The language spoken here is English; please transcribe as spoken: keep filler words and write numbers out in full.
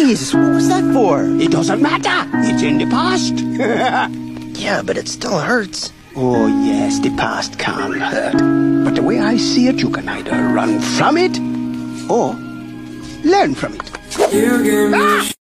Jesus, what was that for? It doesn't matter. It's in the past. Yeah, but it still hurts. Oh, yes, the past can hurt. But the way I see it, you can either run from it or learn from it. You give me